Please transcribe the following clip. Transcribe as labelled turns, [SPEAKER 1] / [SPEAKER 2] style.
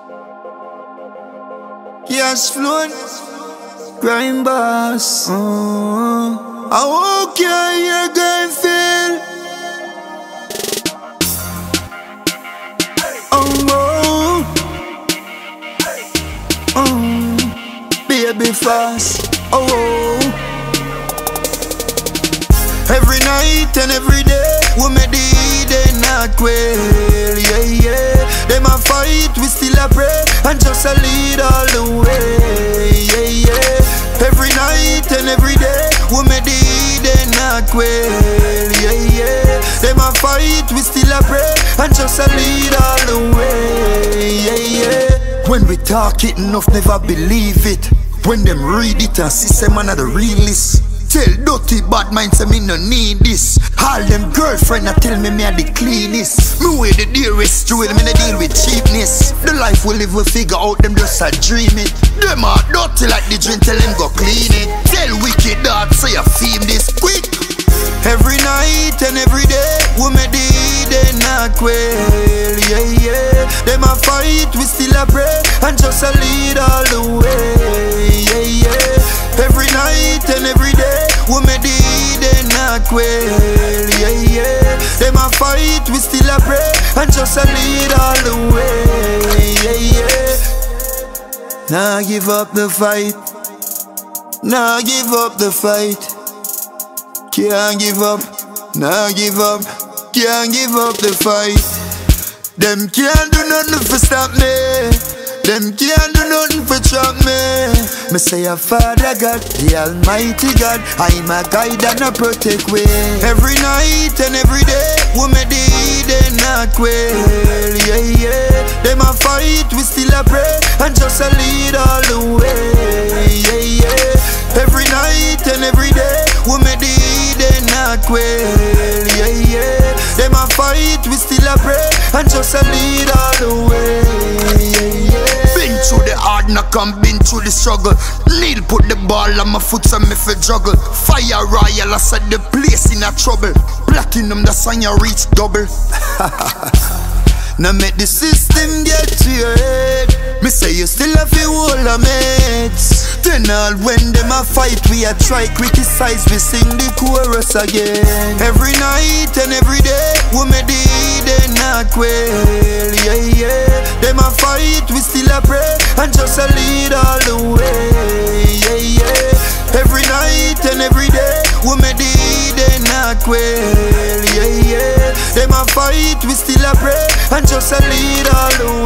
[SPEAKER 1] Cash flow, grind boss. I won't carry your girl feel. Baby fast. Every night and every day, we made they not quail. Them a fight, we still a pray, and just a lead all the way. Every night and every day, we made they not quail. Them a fight, we still a pray, and just a lead all the way. When we talk it, enough never believe it. When them read it and see some man are the realist. Tell dirty bad mind say me no need this. All them girlfriend a tell me are the cleanest. Me way the dearest jewel, me no deal with cheapness. The life we live we figure out, them just a dream it. Them are dirty like the drink, tell them go clean it. Tell wicked dog say you feel this quick. Every night and every day, we made they not quail. Them a fight, we still a pray, and just a lead all the way. Every night and every day, we made they not quail. Them a fight, we still a pray, and just a lead all the way. Nah give up the fight. Nah give up the fight. Can't give up, nah give up, can't give up the fight. Them can't do nothing for stop me. Them can't do nothing for trap me. Me say a Father God, the Almighty God, I'm a guide and a protect way. Every night and every day, we made they not quail. Them a fight, we still a pray, and just a lead all the way. Every night and every day, we made they not quail. Them a fight, we still a pray, and just a lead all the way. Been through the hard knock and been through the struggle. Neil put the ball on my foot and me for juggle. Fire royal, I said the place in a trouble. Platinum, the sign you reach double. Now make the system get to your head. Me say you still have your whole of mates. Then all when them a fight, we a try criticize, we sing the chorus again. Every night and every day, we made they not quail. Them a fight, we still a pray, and just a lead all the way. Every night and every day, we made they not quail. Them a fight, we still a pray, and just a lead all the